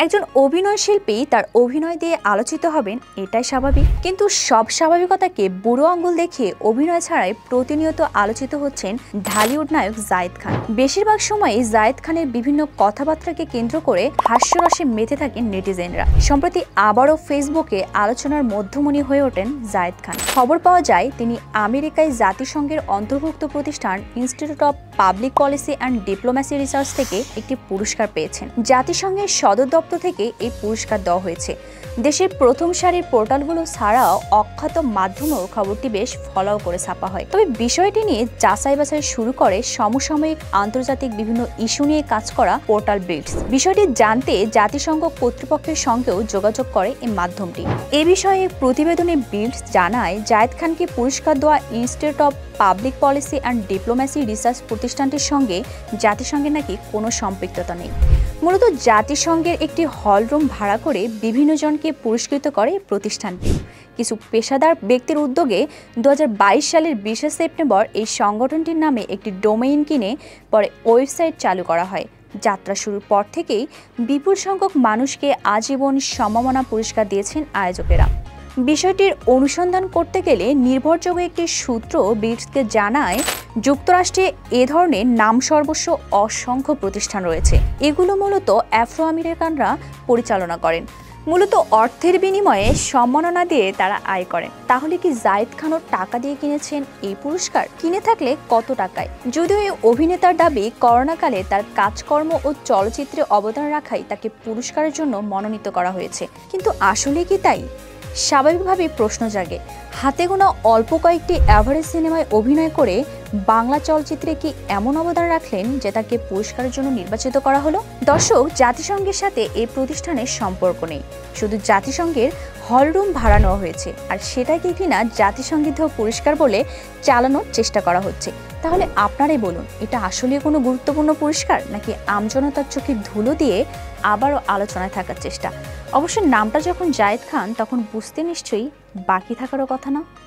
একজন অভিনয় শিল্পী তার অভিনয় দিয়ে আলোচিত হবেন, এটাই স্বাভাবিক। কিন্তু সব স্বাভাবিকতাকে বুড়ো আঙ্গুল দেখিয়ে অভিনয় ছাড়াই প্রতিনিয়ত আলোচিত হচ্ছেন ঢালিউড নায়ক জায়েদ খান। বেশিরভাগ সময়ই জায়েদ খানের বিভিন্ন কথাবার্তাকে কেন্দ্র করে হাস্যরসে মেতে থাকেন নেটিজেনরা। সম্প্রতি আবারও ফেসবুকে আলোচনার মধ্যমণি হয়ে ওঠেন জায়েদ খান। খবর পাওয়া যায় তিনি আমেরিকায় জাতিসংঘের অন্তর্ভুক্ত প্রতিষ্ঠান institute of public policy and diplomacy research থেকে একটি পুরস্কার পেয়েছেন। জাতিসংঘের সদর দপ্তর থেকে এই পুরস্কার দেওয়া হয়েছে। দেশের প্রথম সারির পোর্টালগুলো ছাড়াও অখ্যাত মাধ্যমেও খবরটি বেশ ফলো করে ছাপা হয়। তবে বিষয়টি নিয়ে যাচাই বাছাই শুরু করে সমসাময়িক আন্তর্জাতিক বিভিন্ন ইস্যু নিয়ে কাজ করা পোর্টাল বিটস। বিষয়টি জানতে জাতিসংঘ কর্তৃপক্ষের সঙ্গেও যোগাযোগ করে এই মাধ্যমটি। এ বিষয়ে প্রতিবেদনে বিটস জানায়, জায়েদ খানকে পুরস্কার দেওয়া institute of public policy and diplomacy research প্রতিষ্ঠানটির সঙ্গে জাতিসংঘের নাকি কোনো সম্পৃক্ততা নেই। মূলত জাতিসংঘের একটি হলরুম ভাড়া করে বিভিন্ন জনকে পুরস্কৃত করে প্রতিষ্ঠানটি। কিছু পেশাদার ব্যক্তির উদ্যোগে 2022 সালের 20 সেপ্টেম্বর এই সংগঠনটির নামে একটি ডোমেইন কিনে পরে ওয়েবসাইট চালু করা হয়। যাত্রা শুরুর পর থেকেই বিপুল সংখ্যক মানুষকে আজীবন সম্মাননা পুরস্কার দিয়েছেন আয়োজকেরা। বিষয়টির অনুসন্ধান করতে গেলে নির্ভরযোগ্য একটি সূত্র বিটসকে জানায়, যুক্তরাষ্ট্রে এ ধরনের নামসর্বস্ব অসংখ্য প্রতিষ্ঠান রয়েছে। এগুলো মূলত আফ্রো আমেরিকানরা পরিচালনা করেন। মূলত অর্থের বিনিময়ে সম্মাননা দিয়ে তারা আয় করেন। তাহলে কি জায়েদ খানও টাকা দিয়ে কিনেছেন এই পুরস্কার? কিনে থাকলে কত টাকায়? যদিও এই অভিনেতার দাবি, করোনাকালে তার কাজকর্ম ও চলচ্চিত্রে অবদান রাখাই তাকে পুরস্কারের জন্য মনোনীত করা হয়েছে। কিন্তু আসলে কি তাই? স্বাভাবিকভাবেই প্রশ্ন জাগে, হাতে গোনা অল্প কয়েকটি অ্যাভারেজ সিনেমায় অভিনয় করে বাংলা চলচ্চিত্রে কি এমন অবদান রাখলেন যে তাকে পুরস্কারের জন্য নির্বাচিত করা হলো? দর্শক, জাতিসংঘের সাথে এই প্রতিষ্ঠানের সম্পর্ক নেই, শুধু জাতিসংঘের হলরুম ভাড়া নেওয়া হয়েছে, আর সেটাকে কিনা জাতিসংঘিত পুরস্কার বলে চালানোর চেষ্টা করা হচ্ছে। তাহলে আপনারাই বলুন, এটা আসলে কোনো গুরুত্বপূর্ণ পুরস্কার নাকি আমজনতার চোখে ধুলো দিয়ে আবারও আলোচনায় থাকার চেষ্টা? অবশ্য নামটা যখন জায়েদ খান, তখন বুঝতে নিশ্চয়ই বাকি থাকারও কথা না।